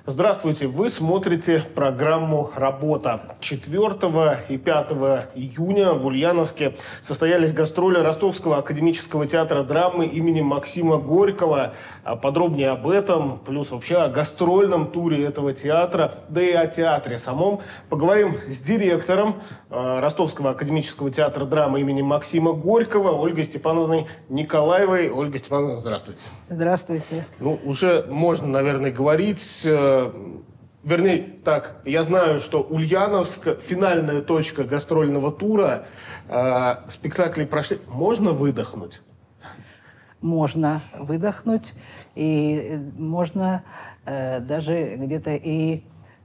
Здравствуйте! Вы смотрите программу «Работа». 4 и 5 июня в Ульяновске состоялись гастроли Ростовского академического театра драмы имени Максима Горького. Подробнее об этом, плюс вообще о гастрольном туре этого театра, да и о театре самом, поговорим с директором Ростовского академического театра драмы имени Максима Горького Ольгой Степановной Николаевой. Ольга Степановна, здравствуйте. Здравствуйте. Ну, уже можно, наверное, говорить... Вернее, так, я знаю, что Ульяновск – финальная точка гастрольного тура. Спектакли прошли. Можно выдохнуть? Можно выдохнуть, и можно даже где-то и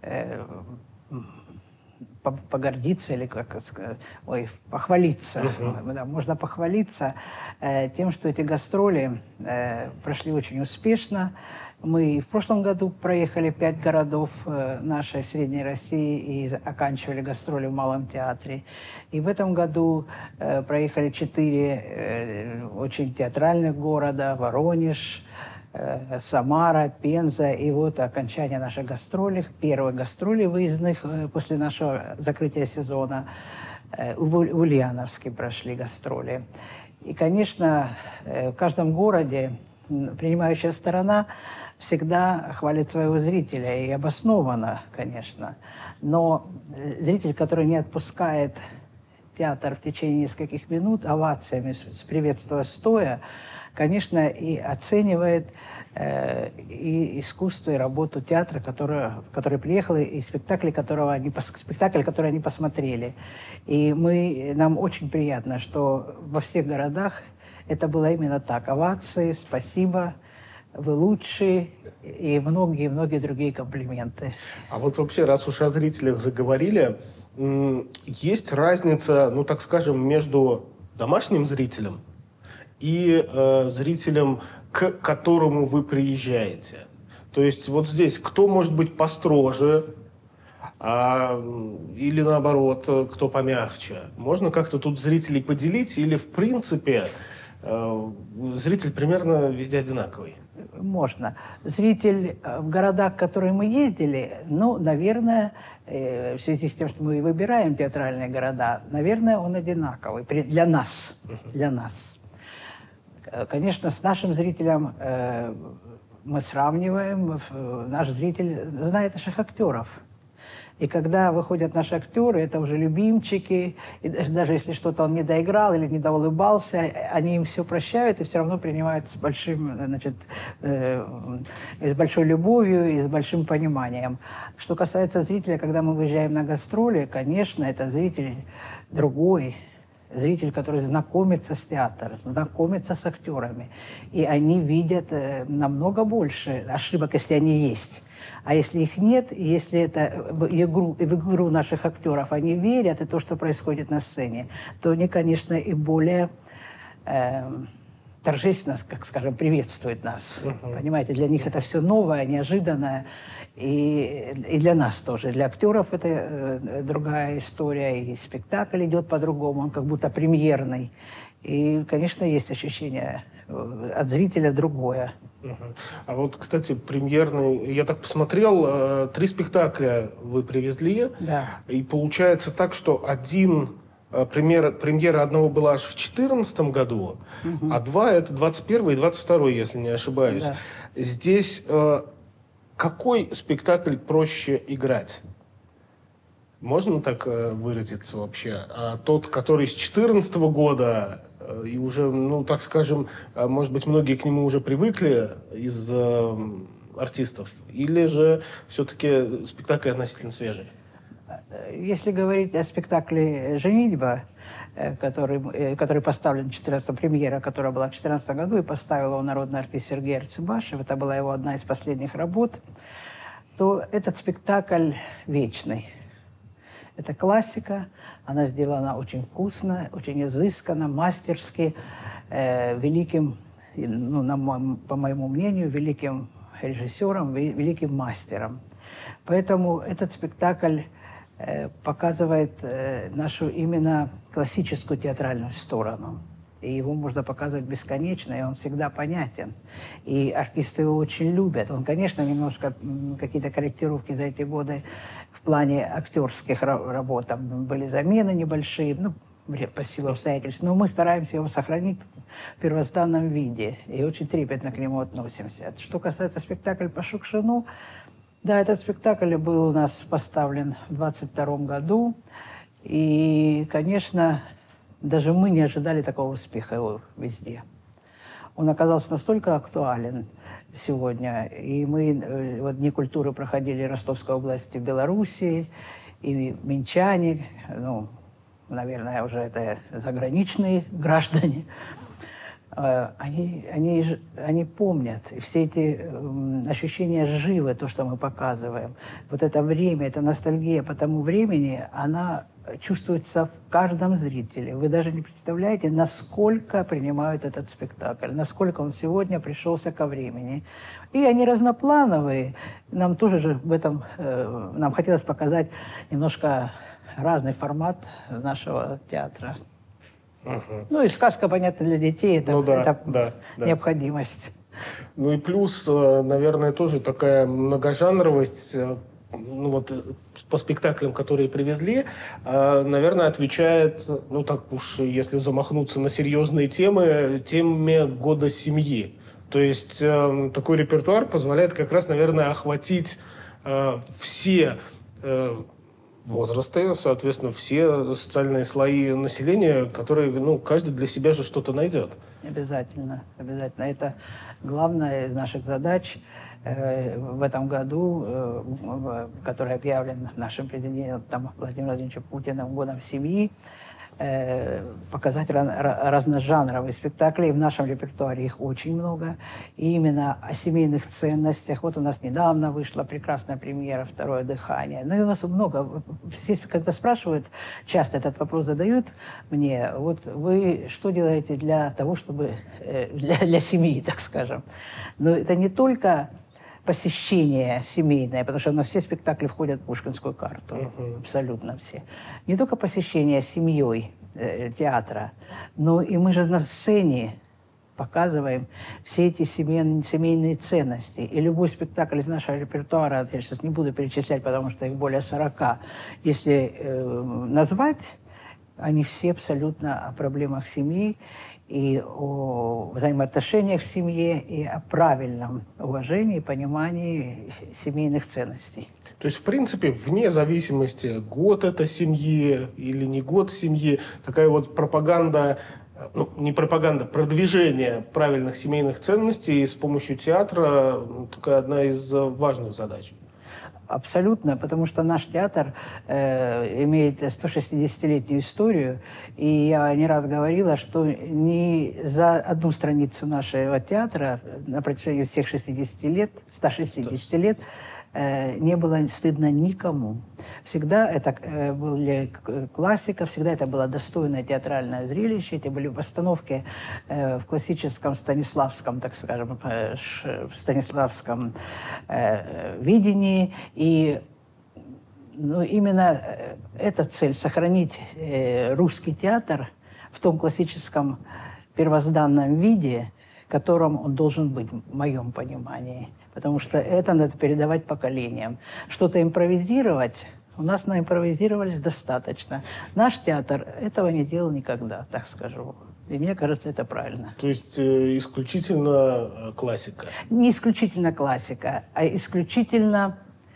погордиться, или как сказать, похвалиться. Да, можно похвалиться тем, что эти гастроли прошли очень успешно. Мы в прошлом году проехали 5 городов нашей Средней России и оканчивали гастроли в Малом театре. И в этом году проехали 4 очень театральных города: Воронеж, Самара, Пенза. И вот окончание наших гастролей, первых гастролей выездных после нашего закрытия сезона. В Ульяновске прошли гастроли. И, конечно, в каждом городе принимающая сторона всегда хвалит своего зрителя, и обоснованно, конечно. Но зритель, который не отпускает театр в течение нескольких минут овациями, с приветствия стоя, конечно, и оценивает и искусство, и работу театра, который приехал, и спектакль, который они посмотрели. И нам очень приятно, что во всех городах это было именно так. Овации, спасибо, вы лучшие, и многие-многие другие комплименты. А вот вообще, раз уж о зрителях заговорили, есть разница, ну так скажем, между домашним зрителем и зрителем, к которому вы приезжаете. То есть вот здесь кто может быть построже, или наоборот, кто помягче? Можно как-то тут зрителей поделить, или в принципе зритель примерно везде одинаковый? Можно. Зритель в городах, в которые мы ездили, ну, наверное, в связи с тем, что мы выбираем театральные города, наверное, он одинаковый для нас. Для нас. Конечно, с нашим зрителем мы сравниваем. Наш зритель знает наших актеров. И когда выходят наши актеры, это уже любимчики, и даже если что-то он не доиграл или не доулыбался, они им все прощают и все равно принимают с большим, с большой любовью и с большим пониманием. Что касается зрителя, когда мы выезжаем на гастроли, конечно, это зритель другой, зритель, который знакомится с театром, знакомится с актерами. И они видят намного больше ошибок, если они есть. А если их нет, если это в игру наших актеров они верят, и то, что происходит на сцене, то они, конечно, и более торжественно, как скажем, приветствуют нас. Понимаете, для них это все новое, неожиданное. И для нас тоже. Для актеров это другая история, и спектакль идет по-другому, он как будто премьерный. И, конечно, есть ощущение от зрителя другое. А вот, кстати, премьерный, я так посмотрел, 3 спектакля вы привезли, да. И получается так, что премьера одного была аж в 2014 году, а 2 это 21 и 22, если не ошибаюсь. Да. Здесь какой спектакль проще играть? Можно так выразиться вообще? Тот, который с 2014 года, и уже, ну, так скажем, может быть, многие к нему уже привыкли из артистов, или же все-таки спектакль относительно свежий? Если говорить о спектакле «Женитьба», который поставлен 14-го, премьера, которая была в 2014 году, и поставил его народный артист Сергей Арцебашев, это была его одна из последних работ, то этот спектакль вечный. Это классика, она сделана очень вкусно, очень изысканно, мастерски, великим, ну, по моему мнению, великим режиссером, великим мастером. Поэтому этот спектакль показывает нашу именно классическую театральную сторону. и его можно показывать бесконечно, и он всегда понятен. И артисты его очень любят. Он, конечно, немножко какие-то корректировки за эти годы в плане актерских работ. Там были замены небольшие, ну, по силу обстоятельств. Но мы стараемся его сохранить в первозданном виде. И очень трепетно к нему относимся. Что касается спектакля по Шукшину, да, этот спектакль был у нас поставлен в 22 году. И, конечно, даже мы не ожидали такого успеха его везде. Он оказался настолько актуален сегодня. И мы вот Дни культуры проходили в Ростовской области, в Белоруссии, и минчане, ну, наверное, уже это заграничные граждане, они помнят. И все эти ощущения живы, то, что мы показываем. Вот это время, эта ностальгия по тому времени, она чувствуется в каждом зрителе. Вы даже не представляете, насколько принимают этот спектакль, насколько он сегодня пришелся ко времени. И они разноплановые. Нам тоже же в этом, нам хотелось показать немножко разный формат нашего театра. Ну и сказка, понятно, для детей, это, ну, да, это необходимость. Ну и плюс, наверное, тоже такая многожанровость, ну вот по спектаклям, которые привезли, наверное, отвечает, ну так уж, если замахнуться на серьезные темы, теме года семьи. То есть такой репертуар позволяет как раз, наверное, охватить все возрасты, соответственно, все социальные слои населения, которые, ну, каждый для себя же что-то найдет. Обязательно, обязательно. Это главная из наших задач в этом году, который объявлен нашим президентом Владимиром Владимировичем Путиным годом семьи, показать разножанровые спектакли. В нашем репертуаре их очень много. И именно о семейных ценностях. Вот у нас недавно вышла прекрасная премьера «Второе дыхание». Ну и у нас много. Здесь, когда спрашивают, часто этот вопрос задают мне, вот вы что делаете для того, чтобы... для семьи, так скажем. Но это не только посещение семейное, потому что у нас все спектакли входят в Пушкинскую карту, абсолютно все. Не только посещение семьей театра, но и мы же на сцене показываем все эти семейные ценности. И любой спектакль из нашего репертуара, я сейчас не буду перечислять, потому что их более 40, если назвать, они все абсолютно о проблемах семьи, и о взаимоотношениях в семье, и о правильном уважении и понимании семейных ценностей. То есть, в принципе, вне зависимости, год это семьи или не год семьи, такая вот пропаганда, ну, не пропаганда, продвижение правильных семейных ценностей с помощью театра, такая одна из важных задач. Абсолютно, потому что наш театр имеет 160-летнюю историю, и я не раз говорила, что ни за одну страницу нашего театра на протяжении всех 160 лет не было стыдно никому. Всегда это была классика, всегда это было достойное театральное зрелище. Это были постановки в классическом станиславском, так скажем, в станиславском видении. И ну, именно эта цель — сохранить русский театр в том классическом первозданном виде, которым он должен быть, в моем понимании. Потому что это надо передавать поколениям. Что-то импровизировать, у нас наимпровизировались достаточно. Наш театр этого не делал никогда, так скажу. И мне кажется, это правильно. То есть исключительно классика? Не исключительно классика, а исключительно...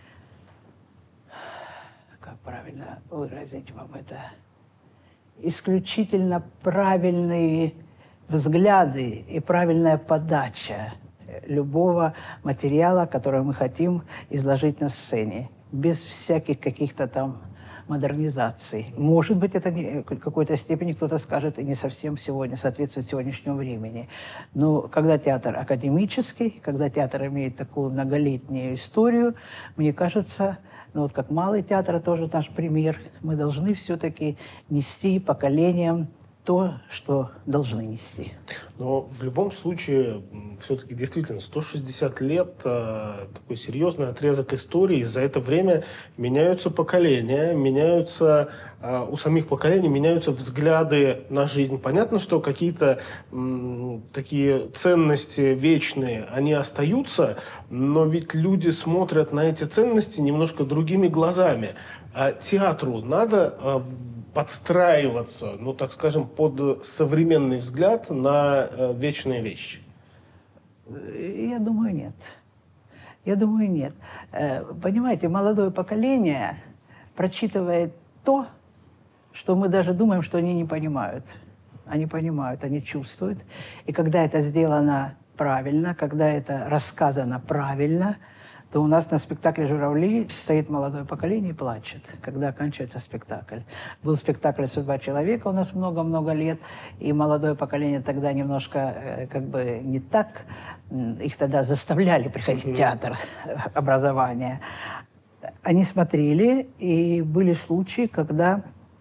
Как правильно выразить вам это? Исключительно правильные взгляды и правильная подача любого материала, который мы хотим изложить на сцене, без всяких каких-то там модернизаций. Может быть, это в какой-то степени, кто-то скажет, и не совсем сегодня соответствует сегодняшнему времени. Но когда театр академический, когда театр имеет такую многолетнюю историю, мне кажется, ну вот как Малый театр, тоже наш пример, мы должны все-таки нести поколениям то, что должны нести. Но в любом случае, все-таки действительно, 160 лет такой серьезный отрезок истории. За это время меняются поколения, меняются у самих поколений меняются взгляды на жизнь. Понятно, что какие-то такие ценности вечные, они остаются, но ведь люди смотрят на эти ценности немножко другими глазами. А театру надо подстраиваться, ну, так скажем, под современный взгляд на вечные вещи? Я думаю, нет. Я думаю, нет. Понимаете, молодое поколение прочитывает то, что мы даже думаем, что они не понимают. Они понимают, они чувствуют. И когда это сделано правильно, когда это рассказано правильно, то у нас на спектакле «Журавли» стоит молодое поколение и плачет, когда оканчивается спектакль. Был спектакль «Судьба человека» у нас много-много лет, и молодое поколение тогда немножко как бы не так, их тогда заставляли приходить в театр образования. Они смотрели, и были случаи, когда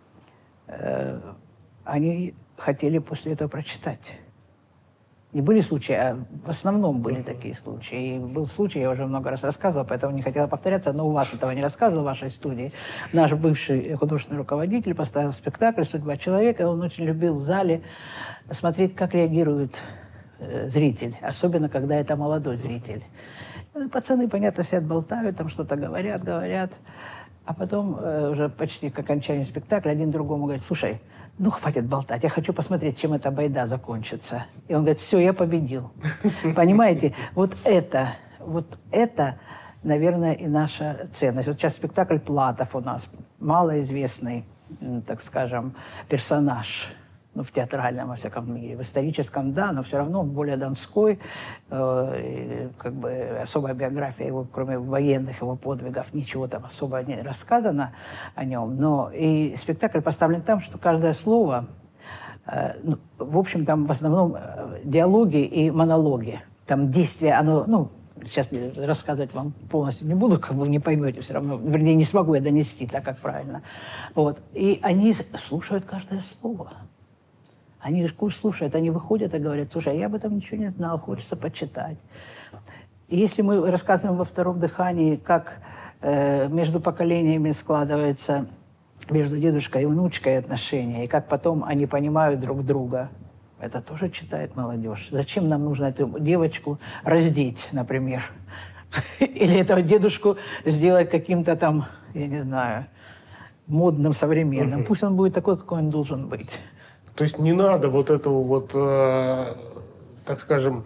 они хотели после этого прочитать. Не были случаи, а в основном были такие случаи. И был случай, я уже много раз рассказывала, поэтому не хотела повторяться, но у вас этого не рассказывал, в вашей студии. Наш бывший художественный руководитель поставил спектакль «Судьба человека». Он очень любил в зале смотреть, как реагирует зритель, особенно когда это молодой зритель. Пацаны, понятно, сидят, болтают, там что-то говорят. А потом, уже почти к окончанию спектакля, один другому говорит: слушай, ну, хватит болтать, я хочу посмотреть, чем эта байда закончится. И он говорит: все, я победил. Понимаете, вот это, наверное, и наша ценность. Вот сейчас спектакль «Платов» у нас, малоизвестный, так скажем, персонаж. Ну, в театральном, во всяком мире. В историческом, да, но все равно он более донской. Как бы особая биография его, кроме военных его подвигов, ничего там особо не рассказано о нем. Но и спектакль поставлен там, что каждое слово, ну, в общем, там в основном диалоги и монологи. Там действие, оно, ну, сейчас рассказывать вам полностью не буду, как вы не поймете все равно. Вернее, не смогу я донести так, как правильно. Вот. И они слушают каждое слово. Они слушают, они выходят и говорят: слушай, я об этом ничего не знал, хочется почитать. И если мы рассказываем во «Втором дыхании», как между поколениями складывается между дедушкой и внучкой отношения, и как потом они понимают друг друга, это тоже читает молодежь. Зачем нам нужно эту девочку раздеть, например? Или этого дедушку сделать каким-то там, я не знаю, модным, современным? Пусть он будет такой, какой он должен быть. То есть не надо вот этого вот, так скажем,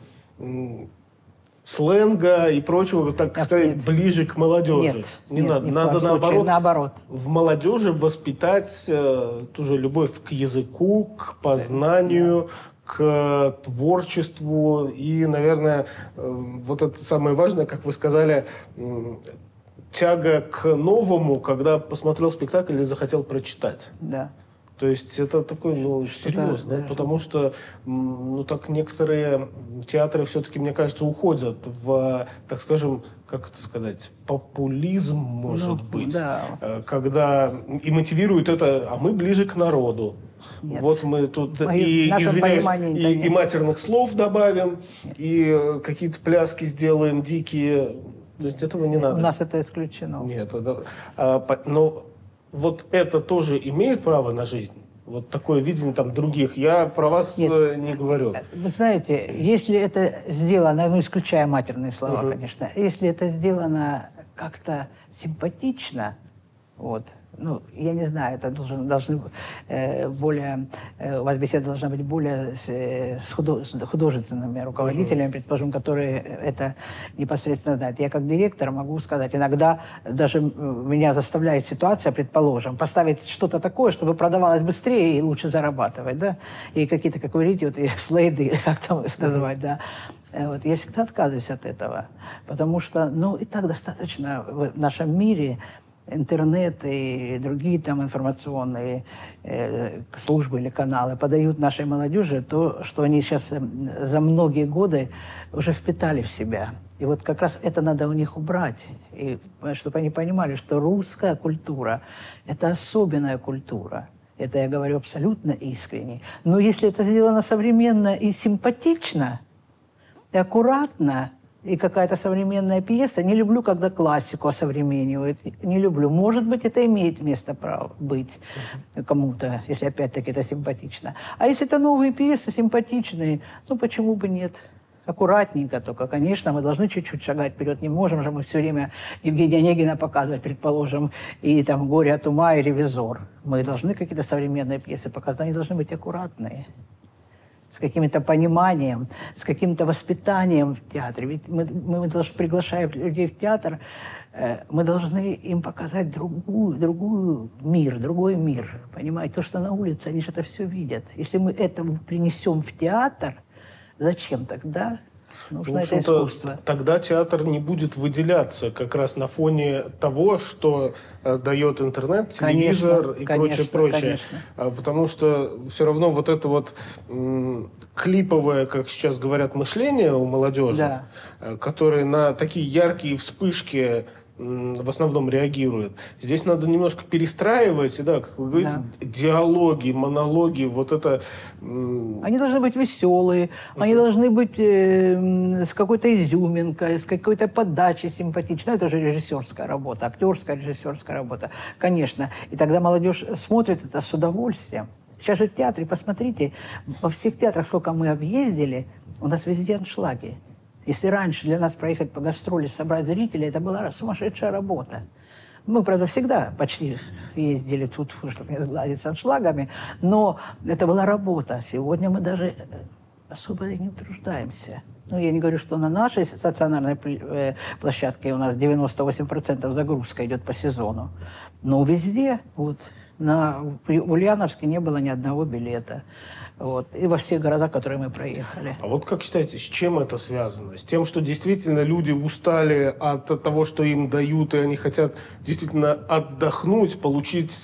сленга и прочего, так сказать, нет, ближе к молодежи. Не надо. Надо наоборот в молодежи воспитать ту же любовь к языку, к познанию, к творчеству. И, наверное, вот это самое важное, как вы сказали, тяга к новому, когда посмотрел спектакль и захотел прочитать. Да. То есть это такое, ну, серьезно, да, потому что, ну, так некоторые театры все-таки, мне кажется, уходят в, так скажем, как это сказать, популизм, может быть, да. Когда и мотивируют это, а мы ближе к народу. Нет. Вот мы тут и, извиняюсь, и матерных слов добавим, нет, и какие-то пляски сделаем дикие. То есть этого не надо. У нас это исключено. Нет, но вот это тоже имеет право на жизнь? Вот такое видение там других. Я про вас не говорю. Вы знаете, если это сделано, ну, исключая матерные слова, конечно, если это сделано как-то симпатично, вот, ну, я не знаю, это должны более, у вас беседа должна быть более с художественными руководителями, предположим, которые это непосредственно знают. Я как директор могу сказать, иногда даже меня заставляет ситуация, предположим, поставить что-то такое, чтобы продавалось быстрее и лучше зарабатывать, да, и какие-то, как вы видите, вот и слайды, как там их назвать, да. Вот, я всегда отказываюсь от этого, потому что, ну, и так достаточно в нашем мире интернет и другие там информационные службы или каналы подают нашей молодежи то, что они сейчас за многие годы уже впитали в себя. И вот как раз это надо у них убрать, и, чтобы они понимали, что русская культура – это особенная культура. Это я говорю абсолютно искренне. Но если это сделано современно и симпатично, и аккуратно, и какая-то современная пьеса, не люблю, когда классику осовременивают, не люблю. Может быть, это имеет место быть кому-то, если опять-таки это симпатично. А если это новые пьесы, симпатичные, ну почему бы нет? Аккуратненько только. Конечно, мы должны чуть-чуть шагать вперед. Не можем же мы все время Евгения Онегина показывать, предположим, и там «Горе от ума» и «Ревизор». Мы должны какие-то современные пьесы показывать, они должны быть аккуратные, с каким-то пониманием, с каким-то воспитанием в театре. Ведь мы должны, приглашая людей в театр, мы должны им показать другой мир, понимаете? То, что на улице, они же это все видят. Если мы это принесем в театр, зачем тогда? Нужно это искусство. Тогда театр не будет выделяться как раз на фоне того, что дает интернет, телевизор и прочее. Потому что все равно вот это вот клиповое, как сейчас говорят, мышление у молодежи, которое на такие яркие вспышки в основном реагирует. Здесь надо немножко перестраивать, да, как вы говорите, диалоги, монологи, вот это... Они должны быть веселые, они должны быть с какой-то изюминкой, с какой-то подачей симпатичной. Это же режиссерская работа, актерская режиссерская работа, конечно. И тогда молодежь смотрит это с удовольствием. Сейчас же в театре, посмотрите, во всех театрах, сколько мы объездили, у нас везде аншлаги. Если раньше для нас проехать по гастроли, собрать зрителей, это была сумасшедшая работа. Мы, правда, всегда почти ездили тут, чтобы не сгладить с аншлагами, но это была работа. Сегодня мы даже особо не утруждаемся. Ну, я не говорю, что на нашей стационарной площадке у нас 98% загрузка идет по сезону. Но везде, вот, в Ульяновске не было ни одного билета. Вот. И во всех городах, которые мы проехали. А вот как считаете, с чем это связано? С тем, что действительно люди устали от того, что им дают, и они хотят действительно отдохнуть, получить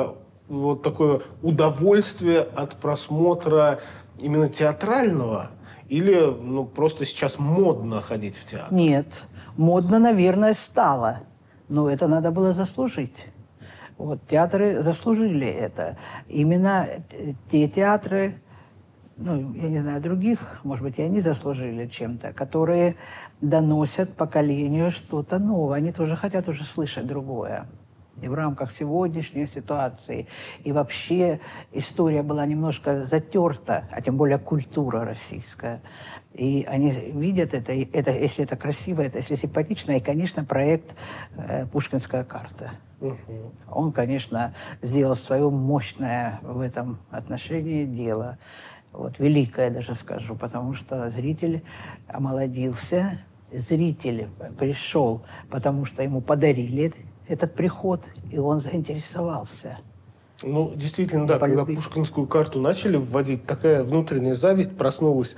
вот такое удовольствие от просмотра именно театрального? Или просто сейчас модно ходить в театр? Нет, модно, наверное, стало. Но это надо было заслужить. Вот, театры заслужили это. Именно те театры, я не знаю, других, может быть, и они заслужили чем-то, которые доносят поколению что-то новое. Они тоже хотят уже слышать другое. И в рамках сегодняшней ситуации. И вообще история была немножко затерта, а тем более культура российская. И они видят это, если это красиво, это если симпатично. И, конечно, проект «Пушкинская карта». Он, конечно, сделал свое мощное в этом отношении дело. Вот, великое даже скажу, потому что зритель омолодился, зритель пришел, потому что ему подарили этот приход, и он заинтересовался. Ну, действительно, да, когда пушкинскую карту начали вводить, такая внутренняя зависть проснулась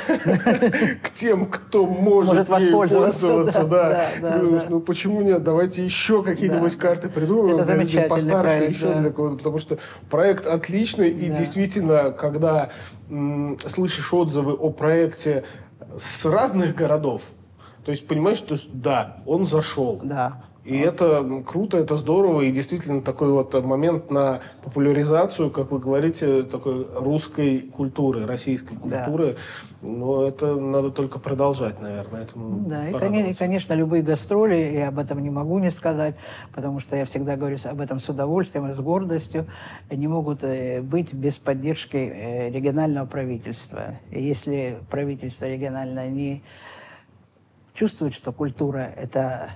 к тем, кто может ею пользоваться. Да. Ну, почему нет? Давайте еще какие-нибудь карты придумаем для людей постарше, еще для кого-то. Потому что проект отличный, и действительно, когда слышишь отзывы о проекте с разных городов, то есть понимаешь, что да, он зашел. Да. И это круто, это здорово, и действительно такой вот момент на популяризацию, как вы говорите, такой русской культуры, российской культуры. Да. Но это надо только продолжать, наверное. Да, и, конечно, любые гастроли, я об этом не могу не сказать, потому что я всегда говорю об этом с удовольствием и с гордостью, не могут быть без поддержки регионального правительства. И если правительство региональное не чувствует, что культура – это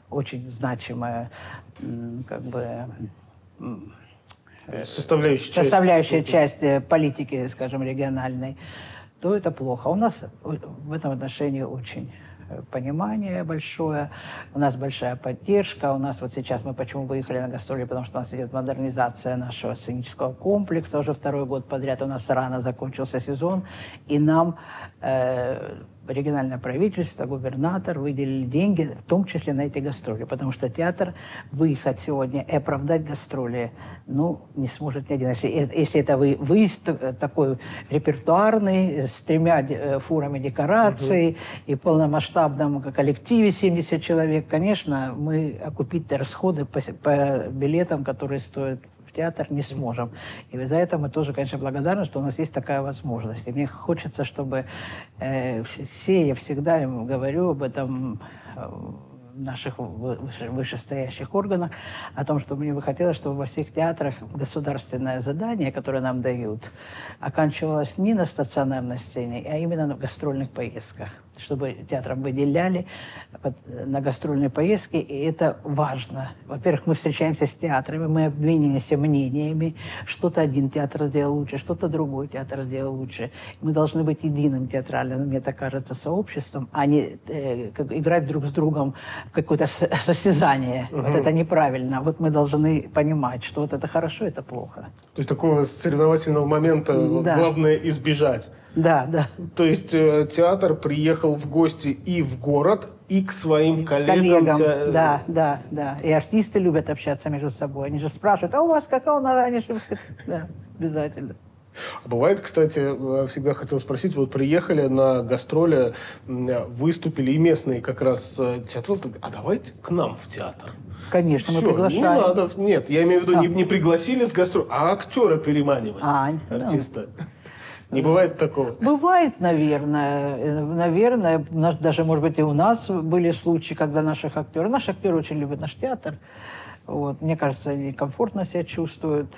очень значимая составляющая часть политики, скажем, региональной, то это плохо. У нас в этом отношении очень понимание большое, у нас большая поддержка. У нас вот сейчас мы почему выехали на гастроли, потому что у нас идет модернизация нашего сценического комплекса уже второй год подряд. У нас рано закончился сезон, и нам региональное правительство, губернатор выделили деньги, в том числе на эти гастроли, потому что театр выехать сегодня и оправдать гастроли, не сможет ни один. Если это выезд такой репертуарный, с 3 фурами декораций и полномасштабном коллективе 70 человек, конечно, мы окупить расходы по билетам, которые стоят в театр не сможем. И за это мы тоже, конечно, благодарны, что у нас есть такая возможность. И мне хочется, чтобы все, я всегда им говорю об этом, наших вышестоящих органах, о том, что мне бы хотелось, чтобы во всех театрах государственное задание, которое нам дают, оканчивалось не на стационарной сцене, а именно на гастрольных поездках. Чтобы театрам выделяли на гастрольные поездки, и это важно. Во-первых, мы встречаемся с театрами, мы обмениваемся мнениями, что-то один театр сделал лучше, что-то другой театр сделал лучше. Мы должны быть единым театральным, мне так кажется, сообществом, а не играть друг с другом в какое-то состязание. Вот это неправильно. Вот мы должны понимать, что вот это хорошо, это плохо. То есть такого соревновательного момента главное избежать. Да, да. То есть театр приехал в гости и в город, и к своим коллегам. Да, да, да. И артисты любят общаться между собой. Они же спрашивают, а у вас какая у нас? Они же... Да, обязательно. А бывает, кстати, всегда хотел спросить, вот приехали на гастроли, выступили и местные как раз театралы, а давайте к нам в театр. Конечно, Все, мы приглашаем. Не надо, нет, я имею в виду, не пригласили с гастроли, а актера переманивать, артиста. Не бывает такого? Бывает, наверное. Наверное, даже, может быть, и у нас были случаи, когда наши актеры очень любят наш театр. Вот. Мне кажется, они комфортно себя чувствуют.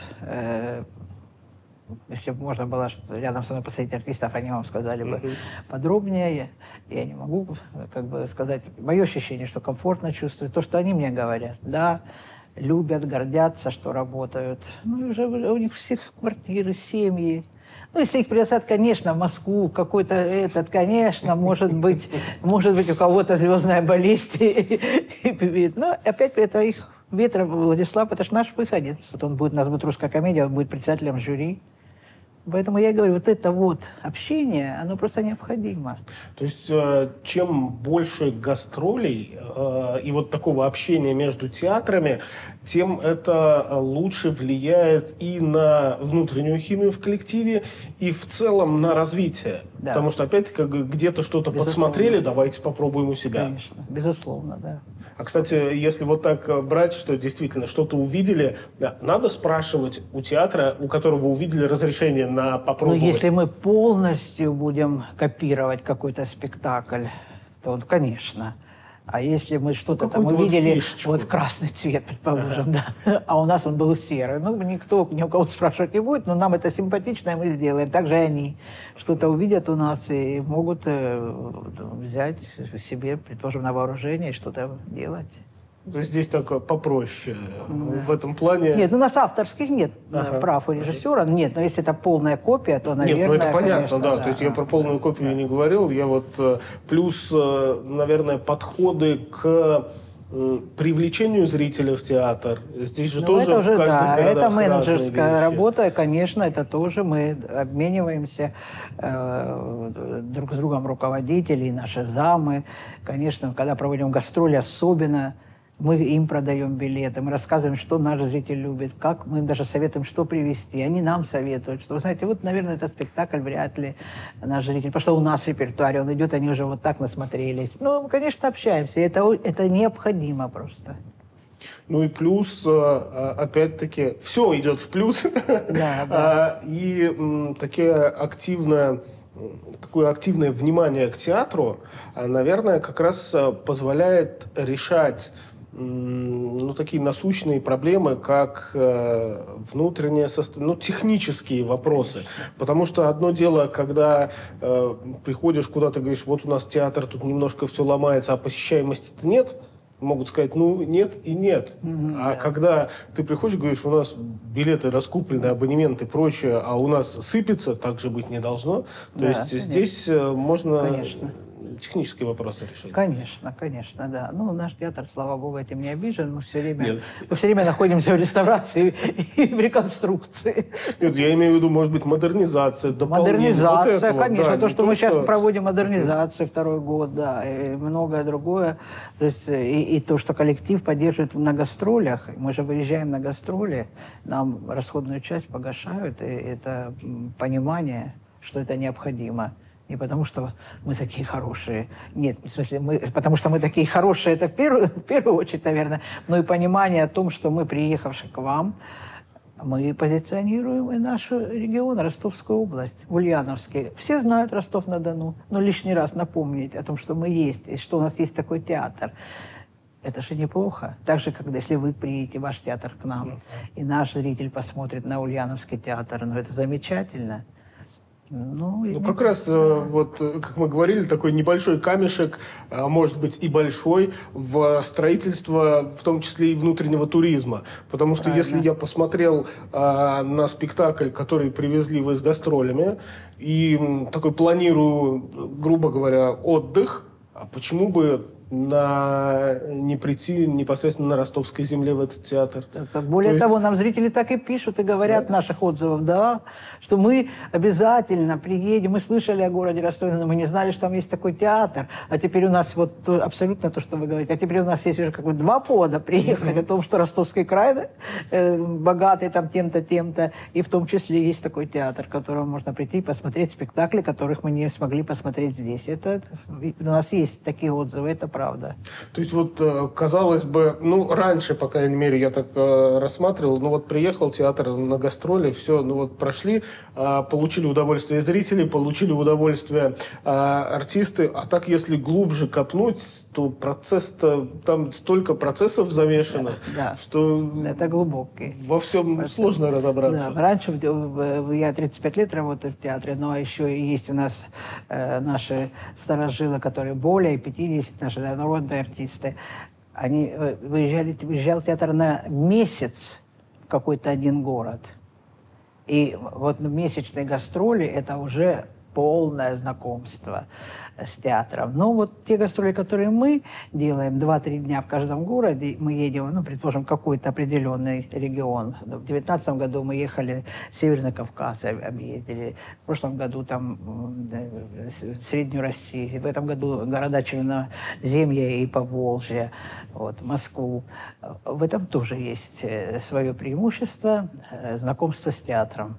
Если бы можно было рядом со мной посадить артистов, они вам сказали бы подробнее. Я не могу сказать. Мое ощущение, что комфортно чувствуют. То, что они мне говорят. Да, любят, гордятся, что работают. Ну, и уже у них всех квартиры, семьи. Ну, если их пригласят, конечно, в Москву, какой-то конечно, может быть, у кого-то звездная болезнь. Но опять это их Ветров Владислав, это же наш выходец. Он будет, у нас будет русская комедия, он будет председателем жюри. Поэтому я говорю, вот это вот общение, оно просто необходимо. То есть чем больше гастролей и вот такого общения между театрами, тем это лучше влияет и на внутреннюю химию в коллективе, и в целом на развитие. Да. Потому что, опять-таки, где-то что-то подсмотрели, давайте попробуем у себя. Конечно, безусловно, да. А, кстати, если вот так брать, что действительно что-то увидели, надо спрашивать у театра, у которого увидели разрешение на попробовать? Ну, если мы полностью будем копировать какой-то спектакль, то, вот, конечно. А если мы что-то там увидели, фишечку. Вот красный цвет, предположим, да, а у нас он был серый, ну, никто ни у кого спрашивать не будет, но нам это симпатично, и мы сделаем. Также и они что-то увидят у нас и могут взять себе, предположим, на вооружение и что-то делать. То есть здесь так попроще в этом плане? Нет, у нас авторских нет прав у режиссера, нет, но если это полная копия, то, наверное, нет, ну это понятно, конечно, да. То есть я про полную копию не говорил, я вот плюс, наверное, подходы к привлечению зрителя в театр. Здесь же тоже это в каждом городах это менеджерская вещи. работа, конечно, это тоже мы обмениваемся друг с другом руководители, наши замы. Конечно, когда проводим гастроли, особенно мы им продаем билеты, мы рассказываем, что наш зритель любит, как мы им даже советуем, что привезти. Они нам советуют, что, вы знаете, вот, наверное, этот спектакль вряд ли наш зритель, потому что у нас в репертуаре он идет, они уже вот так насмотрелись. Ну, мы, конечно, общаемся, это необходимо просто. Ну и плюс, опять-таки, все идет в плюс. Да. И такое активное внимание к театру, наверное, как раз позволяет решать такие насущные проблемы, как внутреннее состояние, технические вопросы. Потому что одно дело, когда приходишь куда-то, говоришь, вот у нас театр, тут немножко все ломается, а посещаемости-то нет, могут сказать, нет и нет. А когда ты приходишь и говоришь, у нас билеты раскуплены, абонементы и прочее, а у нас сыпется, так же быть не должно. То есть конечно. Здесь можно технические вопросы решить. Конечно, да. Ну, наш театр, слава богу, этим не обижен. Мы все время находимся в реставрации и в реконструкции. Нет, я имею в виду, может быть, модернизация, дополнение. Модернизация, вот конечно. Да, то, что мы сейчас проводим модернизацию второй год, да, и многое другое. То есть, и то, что коллектив поддерживает на гастролях. Мы же выезжаем на гастроли, нам расходную часть погашают, и это понимание, что это необходимо. Не потому, что мы такие хорошие. Нет, в смысле, потому что мы такие хорошие, это в первую очередь, наверное, но и понимание о том, что мы, приехавшие к вам, Мы позиционируем и наш регион, Ростовскую область, Ульяновский. Все знают Ростов-на-Дону, но лишний раз напомнить о том, что мы есть, и что у нас есть такой театр. Это же неплохо. Так же, как если вы приедете в ваш театр к нам, и наш зритель посмотрит на Ульяновский театр, ну это замечательно. Ну, как раз, вот, как мы говорили, такой небольшой камешек, может быть, и большой, в строительство, в том числе и внутреннего туризма. Потому что если я посмотрел на спектакль, который привезли вы с гастролями, и такой планирую, грубо говоря, отдых, а почему бы не прийти непосредственно на ростовской земле в этот театр? Более того, нам зрители так и пишут и говорят в наших отзывах, да, что мы обязательно приедем. Мы слышали о городе Ростове, но мы не знали, что там есть такой театр. А теперь у нас вот абсолютно то, что вы говорите. А теперь у нас есть уже как бы 2 повода приехать о том, что Ростовский край богатый там тем-то, тем-то. И в том числе есть такой театр, в котором можно прийти и посмотреть спектакли, которых мы не смогли посмотреть здесь. Это у нас есть такие отзывы, это правда. То есть вот, казалось бы, ну, раньше, по крайней мере, я так рассматривал, ну, вот приехал театр на гастроли, все, ну, вот прошли, получили удовольствие зрители, получили удовольствие артисты, а так, если глубже копнуть, то процесс-то, там столько процессов замешано, что это глубокий. Во всем сложно разобраться. Да. Раньше, я 35 лет работаю в театре, но еще есть у нас наши старожилы, которые более 50, наши народные артисты. Они выезжал театр на месяц в какой-то один город. И вот месячные гастроли – это уже полное знакомство с театром. Но вот те гастроли, которые мы делаем, 2-3 дня в каждом городе, мы едем, ну, предположим, какой-то определенный регион. В 2019 году мы ехали в Северный Кавказ, объездили. В прошлом году там Среднюю Россию. В этом году города Черноземья и Поволжья, вот, Москву. В этом тоже есть свое преимущество, знакомство с театром.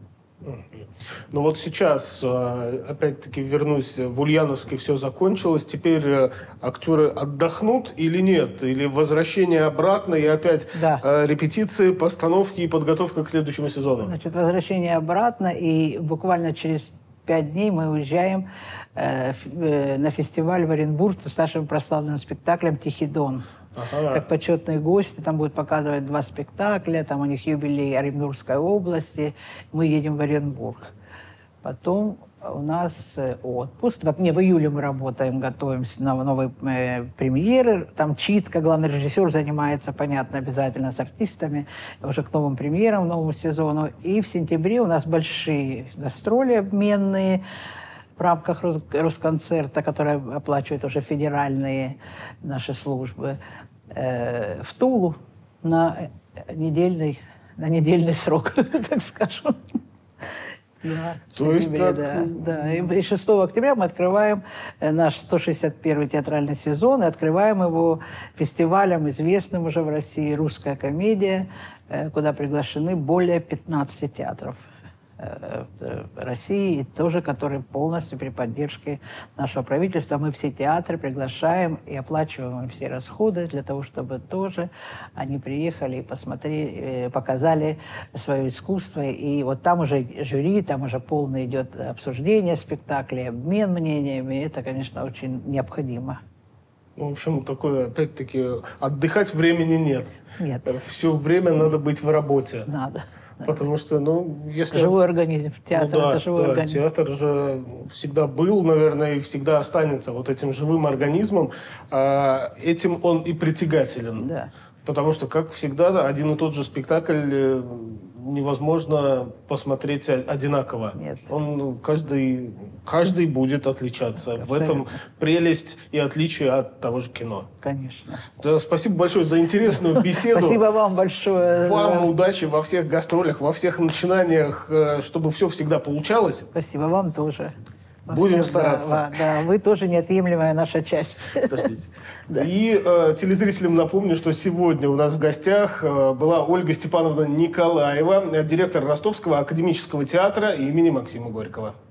Ну вот сейчас, опять-таки, вернусь, в Ульяновске все закончилось, теперь актеры отдохнут или нет? Или возвращение обратно и опять репетиции, постановки и подготовка к следующему сезону? Значит, возвращение обратно, и буквально через 5 дней мы уезжаем на фестиваль в Оренбург с нашим прославленным спектаклем «Тихий Дон». Как почетные гости, там будут показывать 2 спектакля, там у них юбилей Оренбургской области, мы едем в Оренбург. Потом у нас отпуск, в июле мы работаем, готовимся на новые премьеры, там читка, главный режиссер занимается, понятно, обязательно с артистами, уже к новым премьерам, новому сезону. И в сентябре у нас большие гастроли обменные, в рамках Росконцерта, который оплачивает уже федеральные наши службы, в Тулу на недельный срок, так скажем. То есть так... Да. И 6 октября мы открываем наш 161-й театральный сезон, и открываем его фестивалем, известным уже в России, «Русская комедия», куда приглашены более 15 театров России, и тоже, которые полностью при поддержке нашего правительства. Мы все театры приглашаем и оплачиваем все расходы для того, чтобы тоже они приехали и посмотрели, показали свое искусство. И вот там уже жюри, там уже полное идет обсуждение спектаклей, обмен мнениями. Это, конечно, очень необходимо. В общем, такое, опять-таки, отдыхать времени нет. Нет. Все время надо быть в работе. Надо. Потому что, ну, если... Живой организм. Театр, ну, да, это живой организм. Театр же всегда был, наверное, и всегда останется вот этим живым организмом. Этим он и притягателен. Да. Потому что, как всегда, один и тот же спектакль невозможно посмотреть одинаково. Нет. Он каждый будет отличаться. Абсолютно. В этом прелесть и отличие от того же кино. Конечно. Да, спасибо большое за интересную беседу. Спасибо вам большое. Вам удачи во всех гастролях, во всех начинаниях, чтобы все всегда получалось. Спасибо вам тоже. Будем стараться. Да, вы тоже неотъемлемая наша часть. Подождите. Да. И телезрителям напомню, что сегодня у нас в гостях была Ольга Степановна Николаева, директор Ростовского академического театра имени Максима Горького.